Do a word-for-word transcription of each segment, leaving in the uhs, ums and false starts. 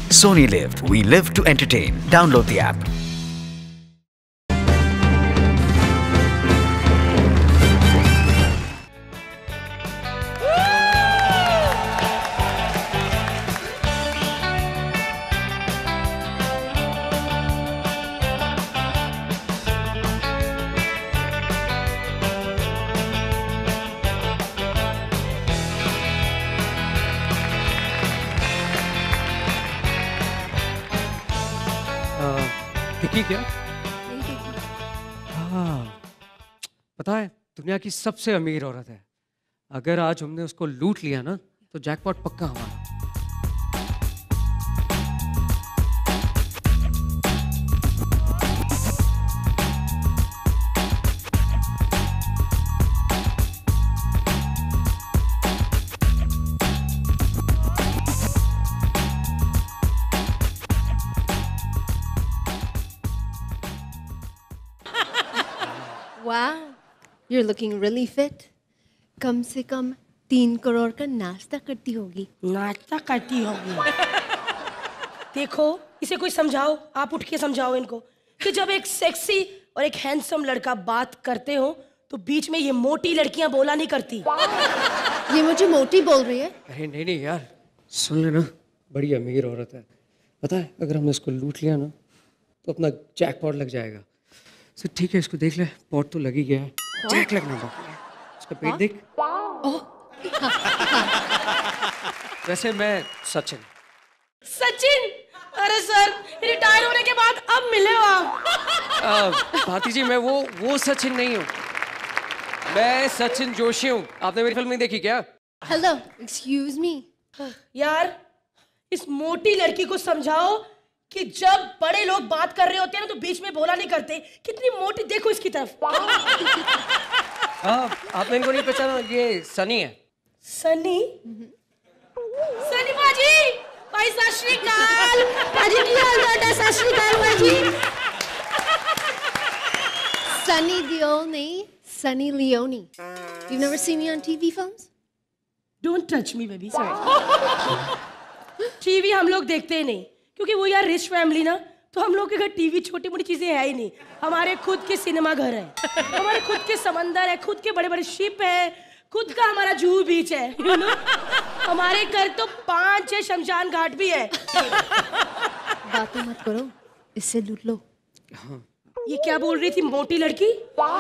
Sony LIV. We live to entertain. Download the app. देखी क्या? नहीं देखी। हाँ, पता है दुनिया की सबसे अमीर औरत है। अगर आज हमने उसको लूट लिया ना तो जैकपॉट पक्का हमारा। Wow, you're looking really fit. कम से कम तीन करोड़ का नाश्ता करती होगी। नाश्ता करती होगी। देखो, इसे कोई समझाओ, आप उठ के समझाओ इनको कि जब एक सेक्सी और एक हैंडसम लड़का बात करते हो तो बीच में ये मोटी लड़कियां बोला नहीं करती। ये मुझे मोटी बोल रही है? अरे नहीं नहीं यार, सुन लेना, बड़ी अमीर औरत है। पता है अगर हमने इसको लूट लिया ना तो अपना जैकपॉट लग जाएगा। सर ठीक है, इसको देख ले, पॉट तो लग ही गया है। जैक लगना बाकी है। इसका पेट देख। वैसे मैं सचिन। सचिन? अरे सर, रिटायर होने के बाद अब मिले हो आप। भारती जी, मैं वो वो सचिन नहीं हूँ, मैं सचिन जोशी हूँ। आपने मेरी फिल्म नहीं देखी क्या? Hello, excuse me. यार, इस मोटी लड़की को समझाओ कि जब बड़े लोग बात कर रहे होते हैं ना तो बीच में बोला नहीं करते। कितनी मोटी, देखो इसकी तरफ। हाँ, आपने इनको नहीं पहचाना, ये सनी है। सनी? सनी बाजी, भाई सत श्री अकाल। बाजी की हाल है? सत श्री अकाल बाजी। Sunny Leone, Sunny Leone. You've never seen me on T V films? Don't touch me, baby. Sorry. TV हम लोग देखते ही नहीं क्योंकि वो यार रिच फैमिली ना, तो हम लोग के घर टीवी छोटी मोटी चीजें है ही नहीं। हमारे खुद के सिनेमा घर है, हमारे खुद के समंदर है, खुद के बड़े बड़े शिप है, खुद का हमारा जूहू बीच है, यू नो। हमारे घर तो पांच छह शमशान घाट भी है। बातें मत करो, इससे लूट लो। हाँ। ये क्या बोल रही थी मोटी लड़की?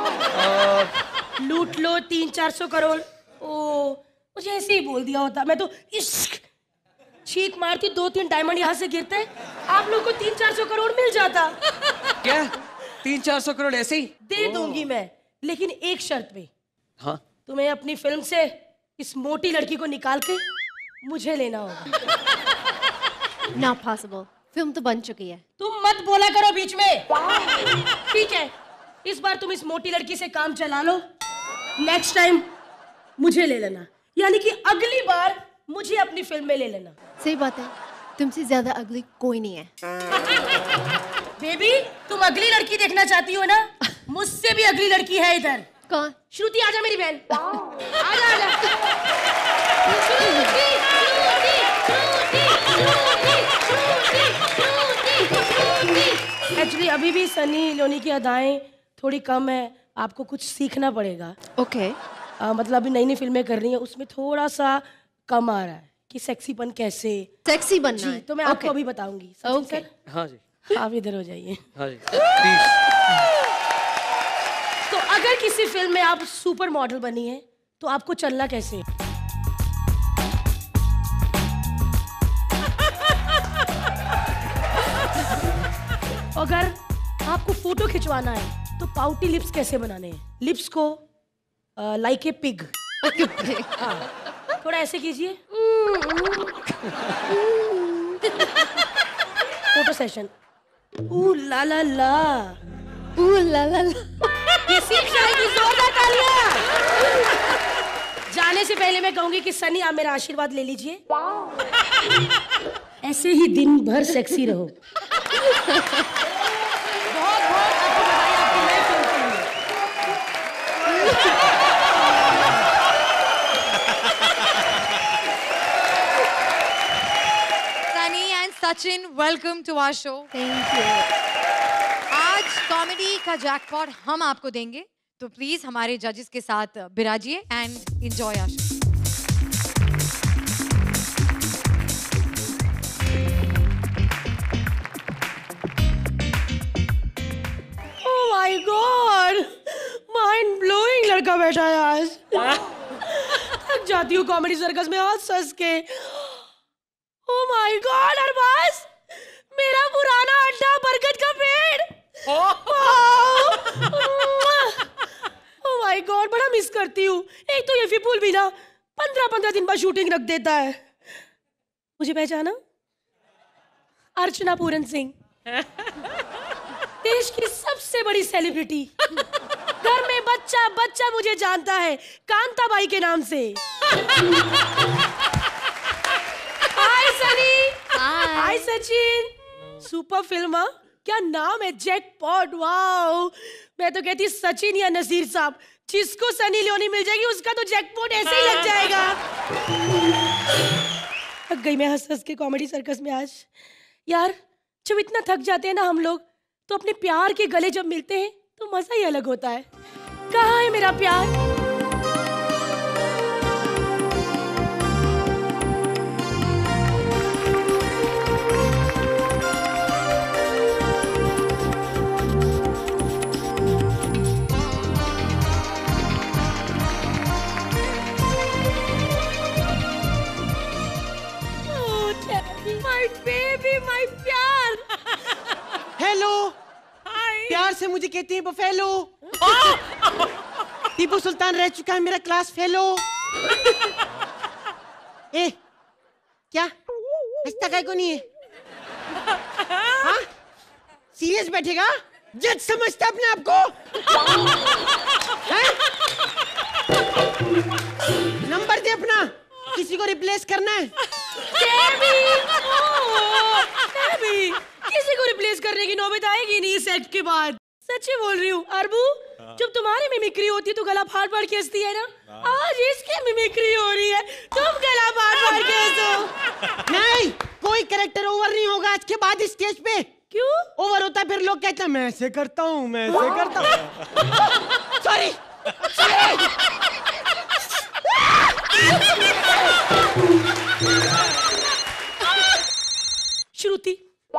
लूट लो तीन चार सौ करोड़। ओ, मुझे ऐसे ही बोल दिया होता, मैं तो इश्क चीख मारती, दो तीन डायमंड यहाँ से गिरते, आप लोग को तीन चार सौ करोड़ मिल जाता। क्या? तीन चार सौ करोड़ ऐसे ही दे दूंगी मैं, लेकिन एक शर्त पे। हाँ? तुम्हें अपनी फिल्म से इस मोटी लड़की को निकाल के मुझे लेना होगा। Not possible. फिल्म तो बन चुकी है। तुम मत बोला करो बीच में। ठीक है, इस बार तुम इस मोटी लड़की से काम चला लो, नेक्स्ट टाइम मुझे ले लेना, यानी कि अगली बार मुझे अपनी फिल्म में ले लेना। सही बात है, तुमसे ज्यादा अगली कोई नहीं है। बेबी, तुम अगली लड़की देखना चाहती हो ना? मुझसे भी अगली लड़की है इधर। कौन? श्रुति, आजा मेरी बहन। आजा आजा। एक्चुअली अभी भी सनी लियोनी की अदाएं थोड़ी कम है, आपको कुछ सीखना पड़ेगा। ओके। आ, मतलब अभी नई नई फिल्में कर रही हैं, उसमें थोड़ा सा कम आ रहा है कि सेक्सीपन कैसे। सेक्सी बनना जी, है। तो मैं okay. आपको अभी बताऊंगी। ओके। सर, हाँ जी, आप इधर हो जाइए। हाँ जी, प्लीज। तो अगर किसी फिल्म में आप सुपर मॉडल बनी है तो आपको चलना कैसे है? अगर आपको फोटो खिंचवाना है तो पाउटी लिप्स कैसे बनाने हैं? लिप्स को लाइक ए पिग। थोड़ा ऐसे कीजिए। Photo session. ऊ ला ला ला, ऊ ला ला ला। ये सीख जाएगी, जोरदार तालियां। जाने से पहले मैं कहूंगी कि सनी, आप मेरा आशीर्वाद ले लीजिए। ऐसे ही दिन भर सेक्सी रहो। बहुत बहुत आपको बधाई आपकी नई फिल्म के लिए। Sachin, welcome to our show. Thank you. आज कॉमेडी का जैकपॉट हम आपको देंगे, तो प्लीज हमारे जजेस के साथ बिराजिए and enjoy our show. Oh my God, mind blowing लड़का बैठा है आज. थक जाती हूँ कॉमेडी सर्कस में हंस हंस के. Oh my God, अरबाज, मेरा पुराना अड्डा बरगद का पेड़. Oh my God, बड़ा मिस करती हूँ. एक तो ये विपुल भी ना पंद्रह पंद्रह दिन बाद शूटिंग रख देता है. मुझे पहचाना? अर्चना पूरन सिंह, देश की सबसे बड़ी सेलिब्रिटी. घर में बच्चा बच्चा मुझे जानता है कांताबाई के नाम से. Hi Sunny. Hi Sachin. Super film. हाँ? क्या नाम है, जैकपॉट. वाओ, मैं तो कहती सचिन या नसीर साहब, जिसको सनी लियोनी मिल जाएगी उसका तो जैकपॉट ऐसे ही लग जाएगा. थक गई मैं हंस हंस के कॉमेडी सर्कस में आज. यार जब इतना थक जाते हैं ना हम लोग, तो अपने प्यार के गले जब मिलते हैं तो मजा ही अलग होता है. कहाँ है मेरा प्यार? हेलो. प्यार से मुझे कहते हैं बफेलो. टीपू सुल्तान रह चुका है मेरा क्लास फेलो. ए, क्या हंसता काय को नहीं है? हाँ? सीरियस बैठेगा? जज समझता अपने आप को? नंबर दे अपना, किसी को रिप्लेस करना है. किसी को रिप्लेस करने की नौबत आएगी नहीं इस एक्ट के बाद. सच्ची बोल रही हूँ. अरबू, जब तुम्हारी मिमिक्री होती है तो गला फाड़ फाड़ के हंसती है ना, आज इसकी मिमिक्री हो रही है, तुम गला फाड़ फाड़ के हंसो. नहीं, कोई कैरेक्टर ओवर नहीं होगा आज के बाद इस स्टेज पे. क्यों ओवर होता है? फिर लोग कहते हैं मैं ऐसे करता हूँ, मैं ऐसे करता हूँ. Sorry. Shruti.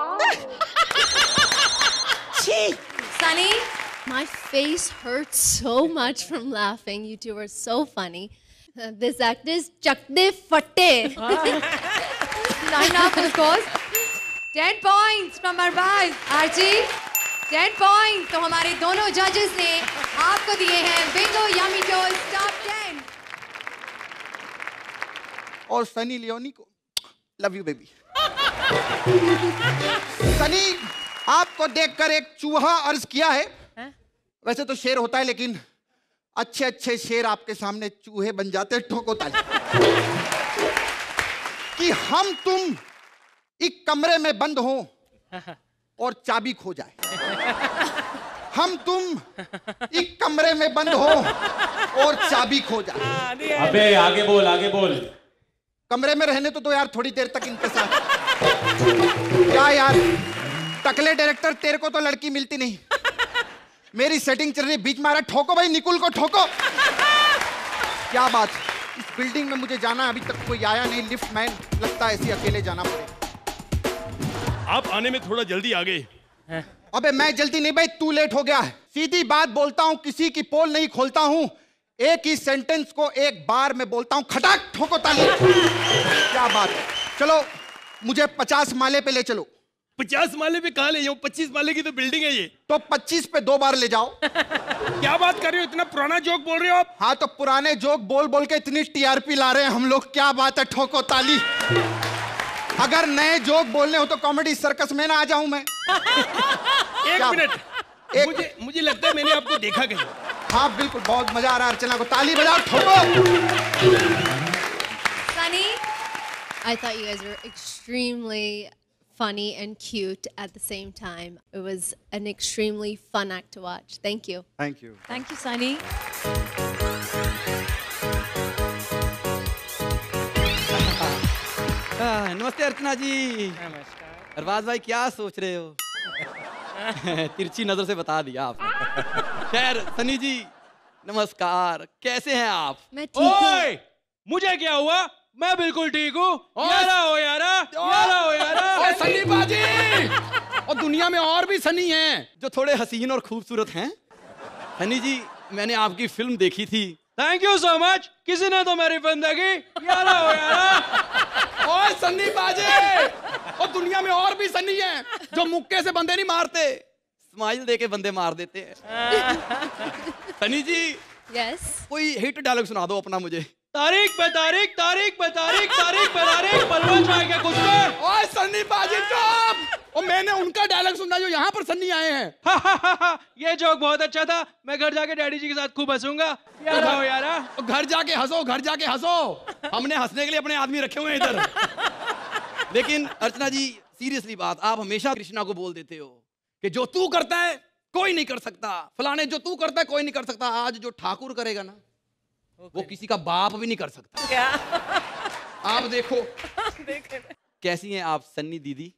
Sunny, My face hurts so much from laughing. You two were so funny. Uh, this act is chakde fatte. line up of course. ten points from Arbaz. Archie, ten points. तो हमारे दोनों जजेस ने आपको दिए हैं Bingo yummy toast top ten. और Sunny Leone को लव यू बेबी. सनी, आपको देखकर एक चूहा अर्ज किया है. है? वैसे तो शेर होता है, लेकिन अच्छे अच्छे शेर आपके सामने चूहे बन जाते. ठोको ताली. कि हम तुम एक कमरे में बंद हो और चाबी खो जाए. हम तुम एक कमरे में बंद हो और चाबी खो जाए. अबे आगे बोल, आगे बोल. कमरे में रहने तो दो यार थोड़ी देर तक इनके साथ. क्या यार, टकले डायरेक्टर, तेरे को तो लड़की मिलती नहीं. मेरी सेटिंग चल रही, बीच में आ रहा. ठोको भाई, निकुल को ठोको. क्या बात. इस बिल्डिंग में मुझे जाना है, अभी तक कोई आया नहीं. लिफ्ट मैन, लगता है ऐसे अकेले जाना पड़ेगा. आप आने में थोड़ा जल्दी आ गए. अबे मैं जल्दी नहीं भाई, तू लेट हो गया है. सीधी बात बोलता हूँ, किसी की पोल नहीं खोलता हूँ. एक ही सेंटेंस को एक बार में बोलता हूँ. खटाक. ठोको ताली. क्या बात है. चलो मुझे पचास माले पे ले चलो. पचास माले पे कहाँ ले जाऊँ? पच्चीस माले की तो बिल्डिंग है ये. तो पच्चीस पे दो बार ले जाओ. क्या बात कर रहे हो? इतना पुराना जोक बोल रहे हो आप? हाँ, तो पुराने जोक बोल बोल के इतनी टीआरपी ला रहे हैं हम लोग. क्या बात है. ठोको ताली. अगर नए जोक बोलने हो तो कॉमेडी सर्कस में ना आ जाऊं मैं. एक मिनट. एक... मुझे मुझे लगता है मैंने आपको देखा कहीं. हाँ बिल्कुल, बहुत मजा आ रहा है. अर्चना को ताली बजाओ. ठोको. Sunny, I thought you guys were extremely funny and cute at the same time. It was an extremely fun act to watch. Thank you. Thank you. thank you Sunny. नमस्ते अर्चना जी. नमस्कार. अरबाज भाई क्या सोच रहे हो? तिरछी नजर से बता दिया आपने। खैर सनी जी नमस्कार, कैसे हैं आप? मैं ठीक हूँ। मुझे क्या हुआ? मैं बिल्कुल ठीक हूँ। यारा हो यारा, यारा हो यारा। सनी बाजी, और दुनिया में और भी सनी हैं जो थोड़े हसीन और खूबसूरत हैं। सनी जी मैंने आपकी फिल्म देखी थी। Thank you so much. किसी ने तो मेरी फिल्म देखी। यारा हो यारा। ओए सन्नी बाजे, और दुनिया में और भी सन्नी हैं जो मुक्के से बंदे नहीं मारते, स्माइल देके बंदे मार देते हैं। सनी जी यस, कोई हिट डायलॉग सुना दो अपना मुझे। तारीख पे तारीख, तारीख पे तारीख, तारीख पे तारीख, पलवन चाय के कुछ पे। ओए सन्नी बाजी चुप! और मैंने उनका डायलॉग सुना जो यहाँ पर सन्नी आए हैं। ये जोक बहुत अच्छा था। मैं घर जाके डैडी जी के साथ खूब हंसूंगा। यारा हो यारा। घर जाके हंसो, घर जाके हंसो। हमने हंसने के लिए अपने आदमी रखे हुए हैं इधर। लेकिन अर्चना जी सीरियसली बात, आप हमेशा कृष्णा को बोल देते हो कि जो तू करता है कोई नहीं कर सकता, फलाने जो तू करता है कोई नहीं कर सकता। आज जो ठाकुर करेगा ना वो किसी का बाप भी नहीं कर सकता। क्या? आप देखो कैसी हैं आप सन्नी दीदी।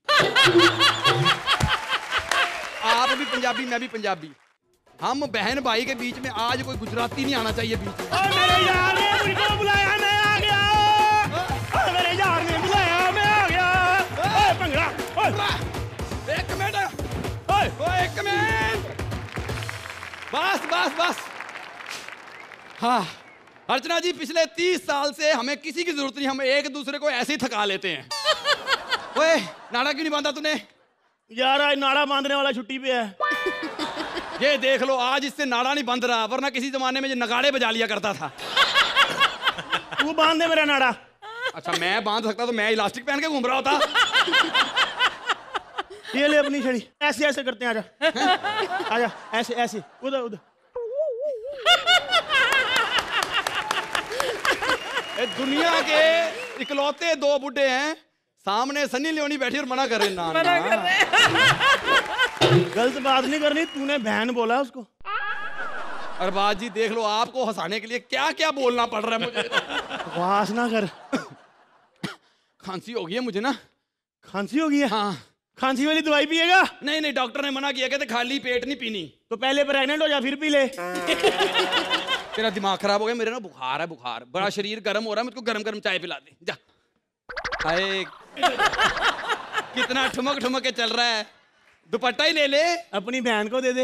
आप भी पंजाबी, मैं भी पंजाबी, हम बहन भाई के बीच में आज कोई गुजराती नहीं आना चाहिए बीच में। मेरे यार ने मुझको बुलाया, मैं आ गया। मेरे यार ने बुलाया, मैं आ गया। भंगड़ा एक मिनट, ओए एक मिनट, बस बस बस। हाँ अर्चना जी, पिछले तीस साल से हमें किसी की जरूरत नहीं, हम एक दूसरे को ऐसे ही थका लेते हैं। ओए नाड़ा क्यों नहीं बांधा तूने? यार आज नाड़ा बांधने वाला छुट्टी पे है। ये देख लो आज इससे नाड़ा नहीं बंध रहा, वरना किसी जमाने में ये नगाड़े बजा लिया करता था। तू बांध दे मेरा नाड़ा। अच्छा मैं बांध सकता तो मैं इलास्टिक पहन के घूम रहा होता। ये ले अपनी छड़ी, ऐसे ऐसे करते हैं। आजा आजा, ऐसे ऐसे, उधर उधर। दुनिया के इकलौते दो बुड्ढे हैं, सामने सनी लियोनी बैठी और मना कर रहे ना, मना कर रहे। गलत बात नहीं करनी, तूने बहन बोला उसको। अरबाज जी देख लो, आपको हंसाने के लिए क्या क्या बोलना पड़ रहा है मुझे। वास ना कर। खांसी हो गई है मुझे ना। खांसी हो गई है? हाँ। खांसी वाली दवाई पिएगा? नहीं नहीं, डॉक्टर ने मना किया, कहते खाली पेट नहीं पीनी। तो पहले प्रेग्नेंट हो जा फिर पी ले। तेरा दिमाग खराब हो गया, मेरे ना बुखार है, बुखार बड़ा शरीर गर्म हो रहा है, मुझको गरम गरम चाय पिला दे जा। हाय कितना ठुमक ठुमक के चल रहा है, दुपट्टा ही ले ले। अपनी बहन को दे दे।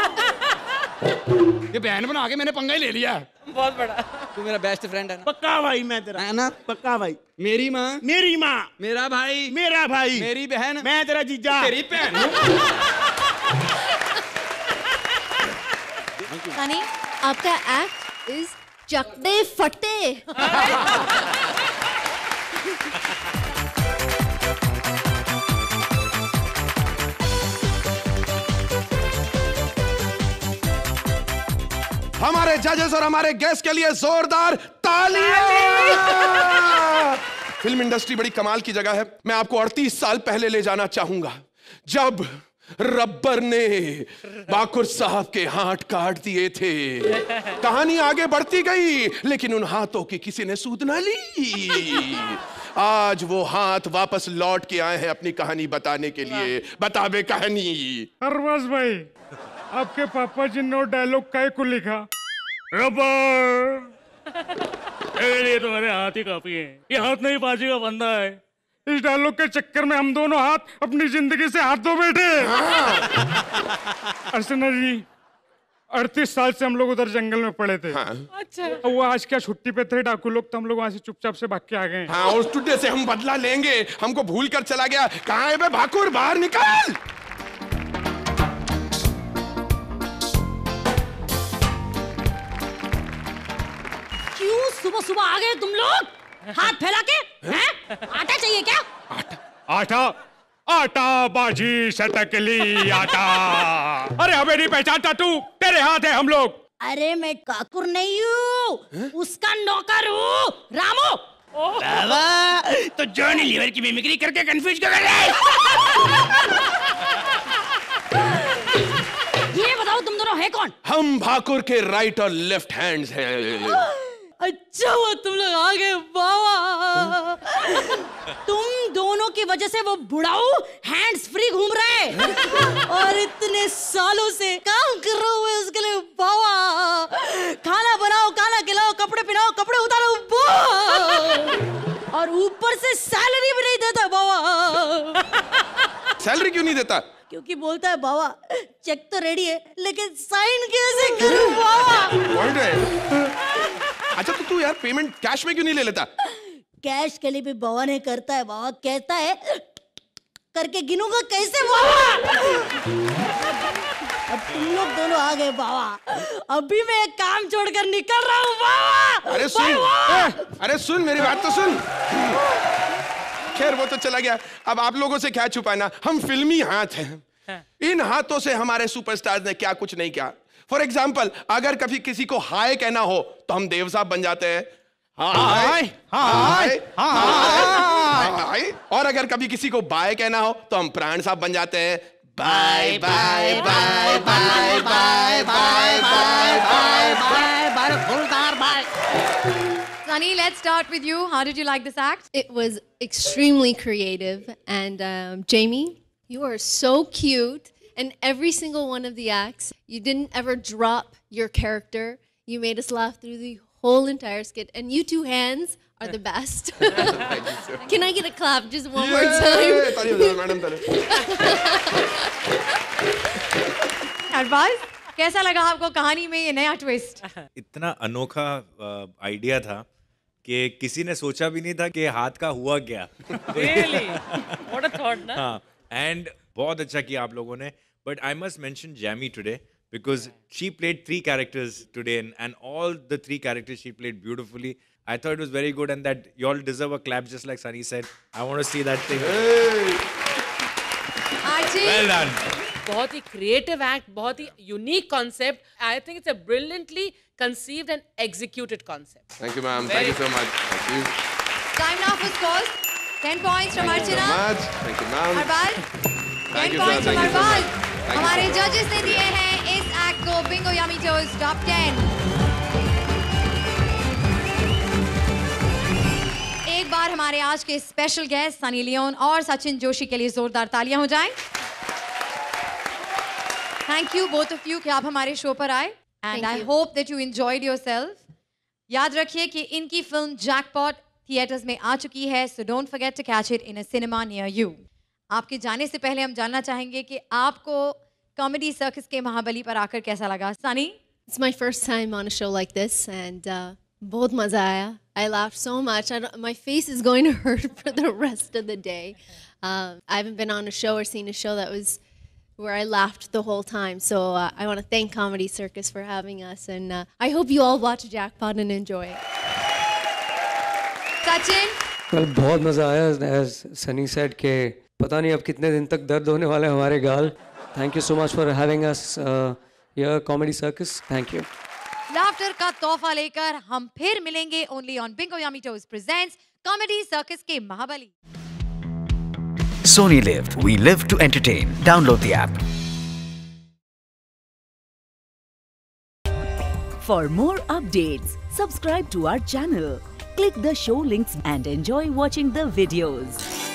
ये बहन बना के मैंने पंगा ही ले लिया। बहुत बड़ा। तू मेरा बेस्ट फ्रेंड है ना? पक्का भाई मैं तेरा, है ना? पक्का भाई। मेरी माँ, मेरी माँ, मेरा भाई, मेरा भाई, मेरी बहन, मैं तेरा जीजा, तेरी बहन। सनी, आपका एक्ट इज चकदे फटे। हमारे जजेस और हमारे गेस्ट के लिए जोरदार तालियां। फिल्म इंडस्ट्री बड़ी कमाल की जगह है। मैं आपको अड़तीस साल पहले ले जाना चाहूंगा, जब रब्बर ने बाकुर साहब के हाथ काट दिए थे। कहानी आगे बढ़ती गई, लेकिन उन हाथों की किसी ने सूद ना ली। आज वो हाथ वापस लौट के आए हैं अपनी कहानी बताने के लिए। बतावे कहानी। अरबाज भाई, आपके पापा जी ने डायलॉग काय को लिखा? रबर। मेरे लिए तो मेरे हाथ ही काफी है। ये हाथ नहीं बाजी का बंदा है। इस डायलॉग के चक्कर में हम दोनों हाथ अपनी जिंदगी से हाथ धो बैठे। अर्चना जी, अड़तीस साल से हम लोग उधर जंगल में पड़े थे। हाँ। अच्छा। वो आज क्या छुट्टी पे थे डाकू लोग, तो हम लोग वहां से चुपचाप से भाग के आ गए। हाँ, उस टुड्डे से हम बदला लेंगे। हमको भूल कर चला गया। कहाँ है बे भाकुर, बाहर निकल। क्यों सुबह सुबह आ गए तुम लोग हाथ फैला के? हैं? आटा चाहिए क्या? आटा आटा बाजी सटकली आटा। अरे हमें नहीं पहचानता तू, तेरे हाथ है हम लोग। अरे मैं काकुर नहीं हूँ, उसका नौकर हूँ, रामू। बाबा तो जॉनी लीवर की मिमिक्री करके कंफ्यूज क्यों कर रहे हैं? ये बताओ तुम दोनों है कौन? हम भाकुर के राइट और लेफ्ट हैंड्स हैं। अच्छा हुआ तुम लोग आ गए बाबा। तुम दोनों औरों की वजह से वो बुढ़ाऊ हैंड्स फ्री घूम रहा है और इतने सालों से काम कर रहा हूँ उसके लिए बाबा। खाना बनाओ, खाना खिलाओ, कपड़े पहनाओ, कपड़े उतारो बाबा। और ऊपर से सैलरी भी नहीं देता बाबा। सैलरी क्यों नहीं देता? क्योंकि बोलता है बाबा चेक तो रेडी है लेकिन साइन कैसे करूं बाबा। पॉइंट है। अच्छा तो तू यार पेमेंट कैश में क्यों नहीं ले लेता? कैश के लिए भी बाबा ने करता है, बाबा कहता है करके गिनूंगा कैसे बाबा। अब तुम लोग दोनों आ गए बाबा, अभी मैं एक काम छोड़कर निकल रहा हूँ बाबा। अरे सुन, ए, अरे सुन मेरी बात तो सुन। खैर वो तो चला गया, अब आप लोगों से क्या छुपाना, हम फिल्मी हाथ हैं। इन हाथों से हमारे सुपरस्टार्स ने क्या कुछ नहीं किया। फॉर एग्जाम्पल अगर कभी किसी को हाय कहना हो तो हम देव साहब बन जाते हैं हाय हाय हाय, और अगर कभी किसी को बाय कहना हो तो हम प्राण साहब बन जाते हैं bye bye bye bye bye bye bye bye bye bye फुलदार bye. Sunny, let's start with you. How did you like this act? It was extremely creative. And um, Jamie, you are so cute. And every single one of the acts, you didn't ever drop your character. You made us laugh through the whole entire skit. And you two hands are the best. Can I get a clap just one more time? Arbaaz, कैसा लगा आपको कहानी में ये नया twist? इतना अनोखा idea था कि किसी ने सोचा भी नहीं था कि हाथ का हुआ क्या। Really? What a thought, ना? हाँ, and बहुत अच्छा किया आप लोगों ने। But I must mention Jamie today because she played three characters today, and, and all the three characters she played beautifully. I thought it was very good, and that you all deserve a clap, just like Sunny said. I want to see that thing. Hey. Well done. बहुत ही creative act, बहुत ही unique concept. I think it's a brilliantly conceived and executed concept. Thank you, ma'am. Thank you so much. Thank you. Time now for scores. Ten points from Archana. Thank you, ma'am. Arbal. Thank Ten you, points sir. from Thank you so Arbal. much. Thank you, हमारे sir. जजेस ने दिए हैं इस act को Bingo Yumitos top ten. एक बार हमारे आज के स्पेशल गेस्ट सनी लियोन और सचिन जोशी के लिए जोरदार तालियां हो जाएं। Thank you both of you कि आप हमारे शो पर आए and I hope that you enjoyed yourself. याद रखिए कि इनकी फिल्म जैकपॉट थिएटर्स में आ चुकी है, so don't forget to catch it in a cinema near you. आपके जाने से पहले हम जानना चाहेंगे कि आपको कॉमेडी सर्कस के महाबली पर आकर कैसा लगा? Sunny? It's my first time on a show like this, and uh, बहुत मजा आया. I laughed so much. I don't, my face is going to hurt for the rest of the day. Uh, I haven't been on a show or seen a show that was where I laughed the whole time. So uh, I want to thank Comedy Circus for having us, and uh, I hope you all watch Jackpot and enjoy it. Sachin? Well, बहुत मजा आया. As Sunny said के पता नहीं अब कितने दिन तक दर्द होने वाले हमारे गाल. Thank you so much for having us uh, here, Comedy Circus. Thank you. Laughter का तोहफा लेकर हम फिर मिलेंगे only on Bingo Yumitos presents Comedy Circus के Mahabali. Sony LIV. We live to entertain. Download the app. For more updates, subscribe to our channel, click the show links and enjoy watching the videos.